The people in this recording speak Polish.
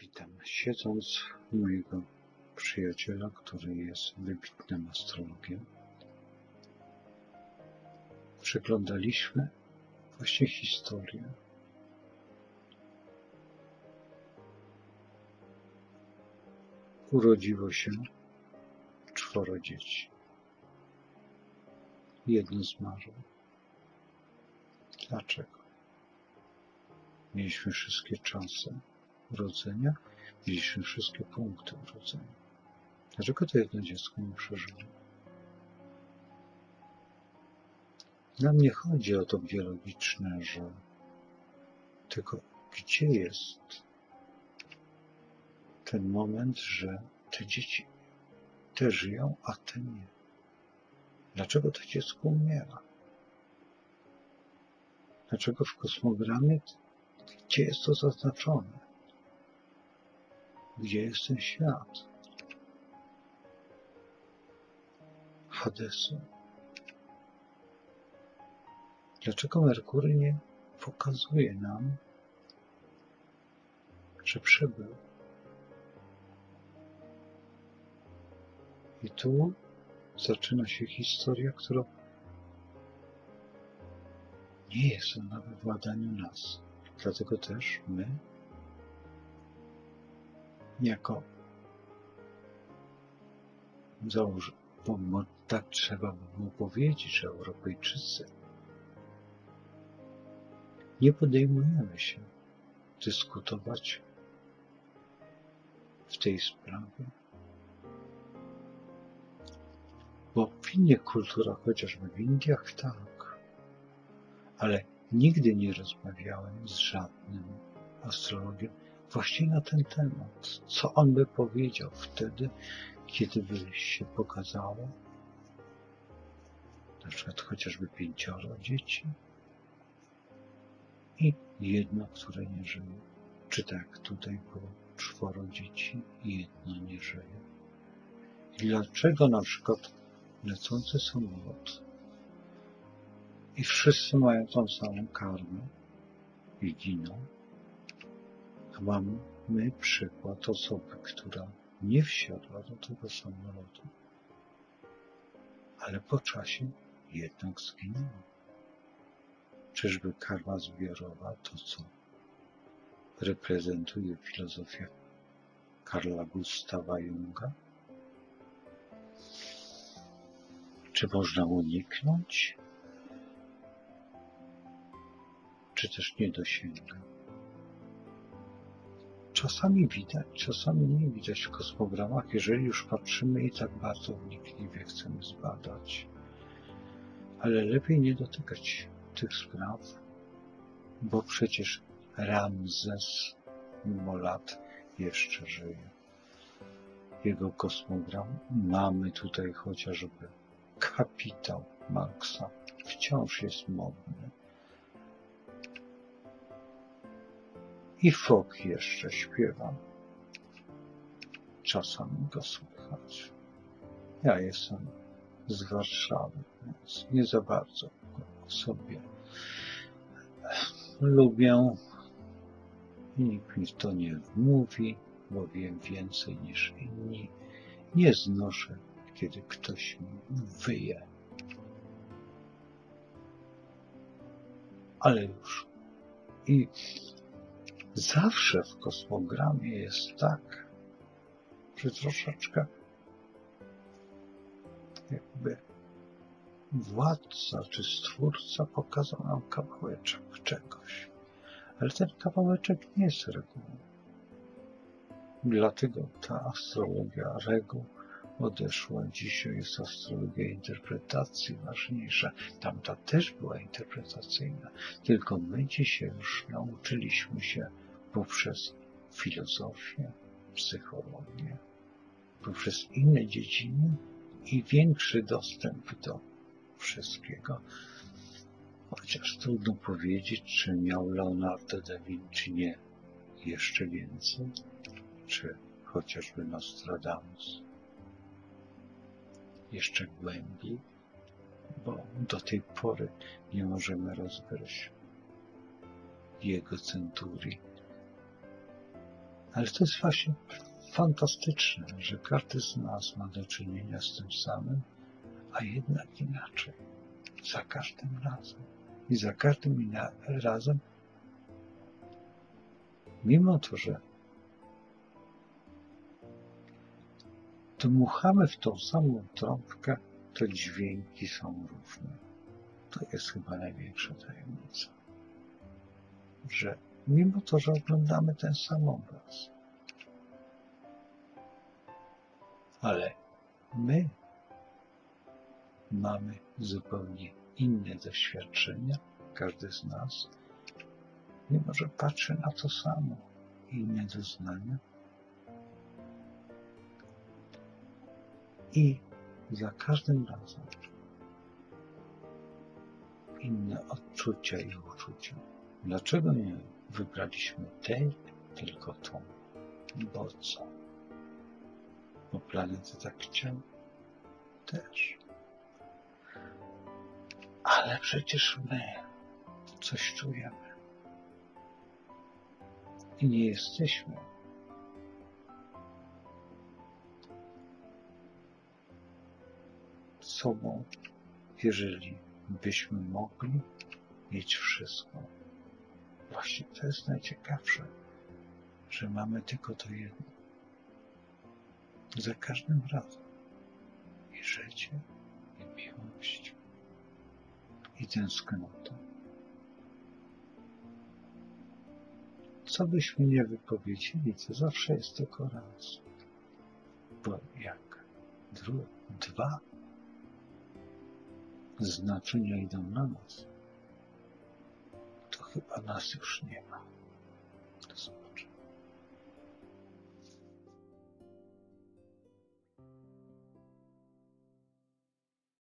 Witam. Siedząc u mojego przyjaciela, który jest wybitnym astrologiem, przeglądaliśmy właśnie historię urodziło się 4 dzieci. Jedno zmarło. Dlaczego? Mieliśmy wszystkie czasy urodzenia, mieliśmy wszystkie punkty urodzenia. Dlaczego to jedno dziecko nie przeżyło? Nam nie chodzi o to biologiczne, że tylko gdzie jest ten moment, że te dzieci te żyją, a te nie. Dlaczego to dziecko umiera? Dlaczego w kosmogramie, gdzie jest to zaznaczone? Gdzie jest ten świat Hadesu? Dlaczego Merkury nie pokazuje nam, że przybył? I tu zaczyna się historia, która nie jest ona we władaniu nas. Dlatego też my, jako bo tak trzeba by było powiedzieć, że Europejczycy, nie podejmujemy się dyskutować w tej sprawie. Bo w innych kulturach, chociażby w Indiach, tak, ale nigdy nie rozmawiałem z żadnym astrologiem właśnie na ten temat. Co on by powiedział wtedy, kiedy by się pokazało, na przykład chociażby 5 dzieci i jedno, które nie żyje. Czy tak tutaj było 4 dzieci i jedno nie żyje. I dlaczego na przykład lecący samolot i wszyscy mają tą samą karmę i giną, a mamy przykład osoby, która nie wsiadła do tego samolotu, ale po czasie jednak zginęła. Czyżby karma zbiorowa to, co reprezentuje filozofia Carla Gustawa Junga? Czy można uniknąć? Czy też nie dosięga? Czasami widać, czasami nie widać w kosmogramach, jeżeli już patrzymy i tak bardzo wnikliwie chcemy zbadać. Ale lepiej nie dotykać tych spraw, bo przecież Ramzes, mimo lat, jeszcze żyje. Jego kosmogram mamy tutaj chociażby Kapitał Marksa. Wciąż jest modny. I Fok jeszcze śpiewa. Czasami go słychać. Ja jestem z Warszawy, więc nie za bardzo go sobie lubię. I nikt mi w to nie wmówi, bo wiem więcej niż inni. Nie znoszę, kiedy ktoś mi wyje. Ale już. I zawsze w kosmogramie jest tak, że troszeczkę jakby władca czy stwórca pokazał nam kawałeczek czegoś. Ale ten kawałeczek nie jest regułą. Dlatego ta astrologia reguł odeszła. Dzisiaj jest astrologia interpretacji ważniejsza. Tamta też była interpretacyjna. Tylko my dzisiaj już nauczyliśmy się poprzez filozofię, psychologię, poprzez inne dziedziny i większy dostęp do wszystkiego. Chociaż trudno powiedzieć, czy miał Leonardo da Vinci nie jeszcze więcej, czy chociażby Nostradamus jeszcze głębiej, bo do tej pory nie możemy rozgryźć jego centurii Ale to jest właśnie fantastyczne, że każdy z nas ma do czynienia z tym samym, a jednak inaczej. Za każdym razem. I za każdym razem, mimo to, że dmuchamy w tą samą trąbkę, to dźwięki są różne. To jest chyba największa tajemnica. Że mimo to, że oglądamy ten sam obraz, ale my mamy zupełnie inne doświadczenia, każdy z nas, mimo że patrzy na to samo, inne doznania i za każdym razem inne odczucia i uczucia. Dlaczego nie wybraliśmy tej, tylko tą? Bo co? Bo planety tak chciały? Też. Ale przecież my coś czujemy. I nie jesteśmy sobą, jeżeli byśmy mogli mieć wszystko. Właśnie to jest najciekawsze, że mamy tylko to jedno. Za każdym razem. I życie, i miłość, i tęsknota. Co byśmy nie wypowiedzieli, to zawsze jest tylko raz. Bo jak dwa znaczenia idą na nas, to chyba nas już nie ma. To